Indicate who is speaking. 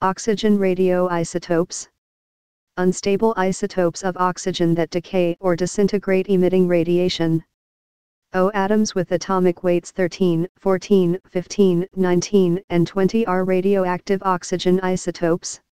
Speaker 1: Oxygen radioisotopes. Unstable isotopes of oxygen that decay or disintegrate emitting radiation. O atoms with atomic weights 13, 14, 15, 19, and 20 are radioactive oxygen isotopes.